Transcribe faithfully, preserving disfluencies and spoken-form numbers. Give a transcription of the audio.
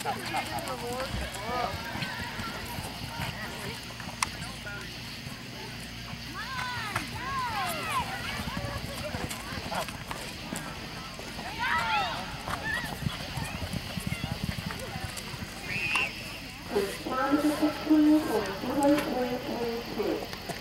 It's time to sixteen point two eight point two two.